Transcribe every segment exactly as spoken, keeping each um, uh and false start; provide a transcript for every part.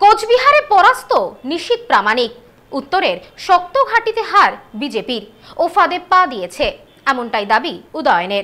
কোচবিহারে পরাস্ত নিশীথ প্রামাণিক, উত্তরের শক্ত ঘাঁটিতে হার বিজেপির ও ফাঁদে পা দিয়েছে, এমনটাই দাবি উদয়নের।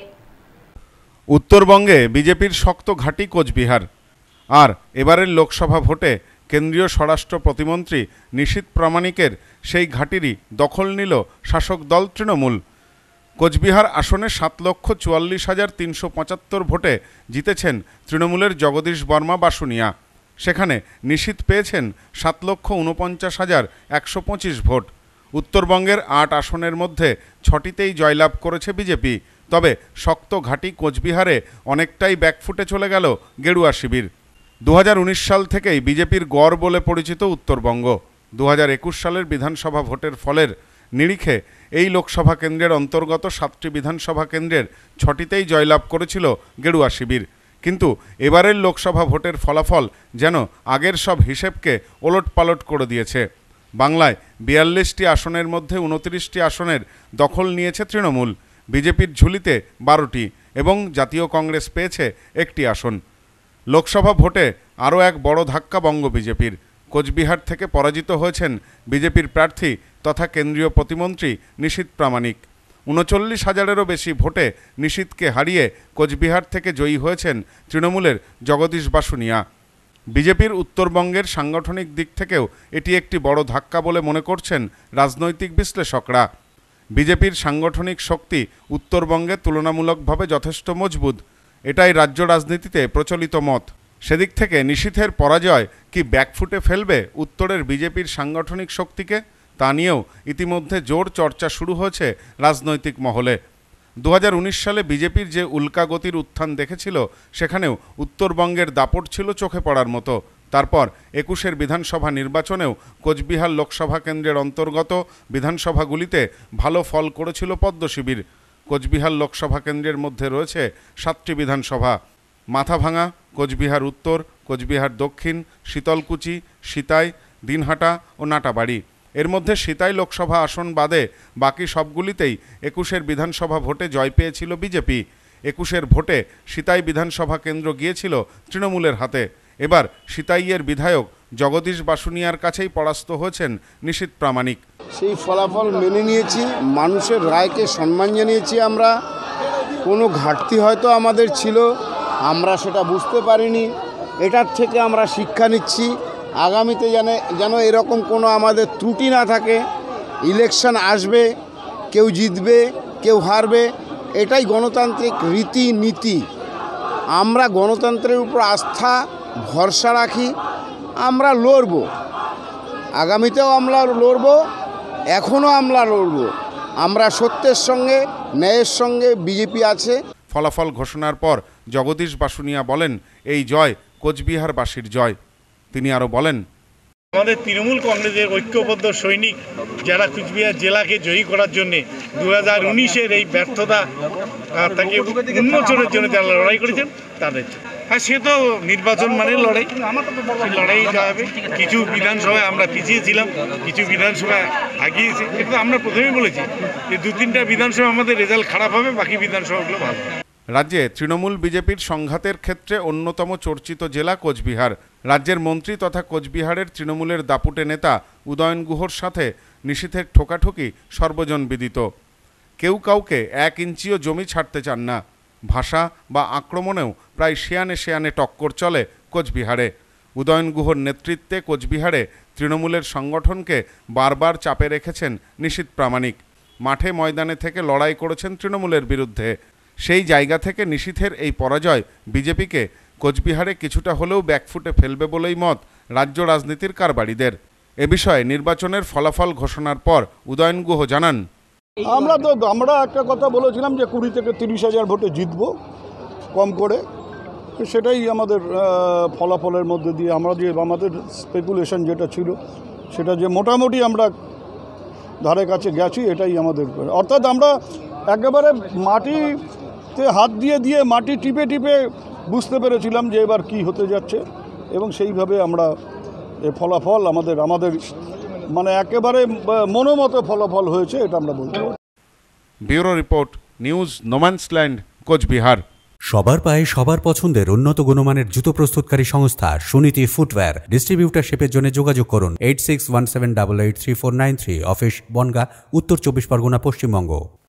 উত্তরবঙ্গে বিজেপির শক্ত ঘাঁটি কোচবিহার, আর এবারের লোকসভা ভোটে কেন্দ্রীয় স্বরাষ্ট্র প্রতিমন্ত্রী নিশীথ প্রামাণিকের সেই ঘাঁটিরই দখল নিল শাসক দল তৃণমূল। কোচবিহার আসনে সাত লক্ষ চুয়াল্লিশ হাজার তিনশো পঁচাত্তর ভোটে জিতেছেন তৃণমূলের জগদীশ বর্মা বাসুনিয়া। সেখানে নিশীথ পেয়েছেন সাত লক্ষ উনপঞ্চাশ হাজার একশো পঁচিশ ভোট। উত্তরবঙ্গের আট আসনের মধ্যে ছটিতেই জয়লাভ করেছে বিজেপি। তবে শক্ত ঘাঁটি কোচবিহারে অনেকটাই ব্যাকফুটে চলে গেল গেরুয়া শিবির। দু হাজার উনিশ সাল থেকেই বিজেপির গড় বলে পরিচিত উত্তরবঙ্গ। দু হাজার একুশ সালের বিধানসভা ভোটের ফলের নিরিখে এই লোকসভা কেন্দ্রের অন্তর্গত সাতটি বিধানসভা কেন্দ্রের ছটিতেই জয়লাভ করেছিল গেরুয়া শিবির। কিন্তু এবারের লোকসভা ভোটের ফলাফল যেন আগের সব হিসেবকে ওলটপালট করে দিয়েছে। বাংলায় বিয়াল্লিশটি আসনের মধ্যে উনত্রিশটি আসনের দখল নিয়েছে তৃণমূল। বিজেপির ঝুলিতে বারোটি এবং জাতীয় কংগ্রেস পেয়েছে একটি আসন। লোকসভা ভোটে আরও এক বড় ধাক্কা বঙ্গ বিজেপির। কোচবিহার থেকে পরাজিত হয়েছেন বিজেপির প্রার্থী তথা কেন্দ্রীয় প্রতিমন্ত্রী নিশীথ প্রামাণিক। উনচল্লিশ হাজারেরও বেশি ভোটে নিশীথকে হারিয়ে কোচবিহার থেকে জয়ী হয়েছেন তৃণমূলের জগদীশ বাসুনিয়া। বিজেপির উত্তরবঙ্গের সাংগঠনিক দিক থেকেও এটি একটি বড় ধাক্কা বলে মনে করছেন রাজনৈতিক বিশ্লেষকরা। বিজেপির সাংগঠনিক শক্তি উত্তরবঙ্গে তুলনামূলকভাবে যথেষ্ট মজবুত, এটাই রাজ্য রাজনীতিতে প্রচলিত মত। সেদিক থেকে নিশীথের পরাজয় কি ব্যাকফুটে ফেলবে উত্তরের বিজেপির সাংগঠনিক শক্তিকে, তা নিয়েও ইতিমধ্যে জোর চর্চা শুরু হয়েছে রাজনৈতিক মহলে। দু হাজার উনিশ সালে বিজেপির যে উল্কাগতির উত্থান দেখেছিল, সেখানেও উত্তরবঙ্গের দাপট ছিল চোখে পড়ার মতো। তারপর একুশের বিধানসভা নির্বাচনেও কোচবিহার লোকসভা কেন্দ্রের অন্তর্গত বিধানসভাগুলিতে ভালো ফল করেছিল পদ্ম শিবির। কোচবিহার লোকসভা কেন্দ্রের মধ্যে রয়েছে সাতটি বিধানসভা: মাথাভাঙা, কোচবিহার উত্তর, কোচবিহার দক্ষিণ, শীতলকুচি, সিতাই, দিনহাটা ও নাটাবাড়ি। এর মধ্যে সিতাই লোকসভা আসন বাদে বাকি সবগুলিতেই একুশের বিধানসভা ভোটে জয় পেয়েছিল বিজেপি। একুশের ভোটে সিতাই বিধানসভা কেন্দ্র গিয়েছিল তৃণমূলের হাতে। এবার সিতাইয়ের বিধায়ক জগদীশ বাসুনিয়ার কাছেই পরাস্ত হয়েছেন নিশীথ প্রামাণিক। সেই ফলাফল মেনে নিয়েছি, মানুষের রায়কে সম্মান জানিয়েছি। আমরা কোনো ঘাটতি হয়তো আমাদের ছিল, আমরা সেটা বুঝতে পারিনি। এটার থেকে আমরা শিক্ষা নিচ্ছি, আগামীতে যেন যেন এরকম কোনো আমাদের ত্রুটি না থাকে। ইলেকশন আসবে, কেউ জিতবে কেউ হারবে, এটাই গণতান্ত্রিক রীতিনীতি। আমরা গণতন্ত্রের উপর আস্থা ভরসা রাখি, আমরা লড়ব, আগামীতেও আমরা লড়ব, এখনও আমরা লড়ব। আমরা সত্যের সঙ্গে ন্যায়ের সঙ্গে বিজেপি আছে। ফলাফল ঘোষণার পর জগদীশ বাসুনিয়া বলেন, এই জয় কোচবিহারবাসীর জয়। তিনি আরও বলেন, আমাদের তৃণমূল কংগ্রেসের ঐক্যবদ্ধ সৈনিক যারা কুচবিহার জেলাকে জয়ী করার জন্যে দু হাজার উনিশের এই ব্যর্থতা তাকে উন্মোচনের জন্য যারা লড়াই করেছেন তাদের। হ্যাঁ, সে তো নির্বাচন মানে লড়াই, লড়াই যাবে। কিছু বিধানসভায় আমরা পিছিয়েছিলাম, কিছু বিধানসভায় আগিয়েছি। কিন্তু আমরা প্রথমেই বলেছি যে দু তিনটা বিধানসভা আমাদের রেজাল্ট খারাপ হবে, বাকি বিধানসভাগুলো ভালো। রাজ্যে তৃণমূল বিজেপির সংঘাতের ক্ষেত্রে অন্যতম চর্চিত জেলা কোচবিহার। রাজ্যের মন্ত্রী তথা কোচবিহারের তৃণমূলের দাপুটে নেতা উদয়ন গুহর সাথে নিশীথের ঠোকাঠুকি সর্বজন বিদিত। কেউ কাউকে এক ইঞ্চিও জমি ছাড়তে চান না। ভাষা বা আক্রমণেও প্রায় শেয়ানে শেয়ানে টক্কর চলে কোচবিহারে। উদয়ন গুহর নেতৃত্বে কোচবিহারে তৃণমূলের সংগঠনকে বারবার চাপে রেখেছেন নিশীথ প্রামাণিক। মাঠে ময়দানে থেকে লড়াই করেছেন তৃণমূলের বিরুদ্ধে। সেই জায়গা থেকে নিশীথের এই পরাজয় বিজেপিকে কোচবিহারে কিছুটা হলেও ব্যাকফুটে ফেলবে বলেই মত রাজ্য রাজনীতির কারবারিদের। এ বিষয়ে নির্বাচনের ফলাফল ঘোষণার পর উদয়ন গুহ জানান, আমরা তো আমরা একটা কথা বলেছিলাম যে কুড়ি থেকে তিরিশ হাজার ভোটে জিতব কম করে। সেটাই আমাদের ফলাফলের মধ্যে দিয়ে আমরা যে আমাদের স্পেকুলেশন যেটা ছিল সেটা যে মোটামুটি আমরা ধারে কাছে গেছি, এটাই আমাদের। অর্থাৎ আমরা একেবারে মাটিতে হাত দিয়ে দিয়ে মাটি টিপে টিপে বুঝতে পেরেছিলাম যে এবার কি হতে যাচ্ছে, এবং সেইভাবে আমরা এই ফলাফল আমাদের আমাদের মানে একেবারে মনোমতো ফলাফল হয়েছে, এটা আমরা বলতে পারি। Bureau report, news no man's land, Cooch Behar. সবার পায়ে সবার পছন্দের উন্নত গুণমানের জুতো প্রস্তুতকারী সংস্থা সুনীতি ফুটওয়্যার। ডিস্ট্রিবিউটারশিপের জন্য যোগাযোগ করুন eight six one seven double eight three four nine three. Office Bongaon, উত্তর চব্বিশ পরগনা, পশ্চিমবঙ্গ।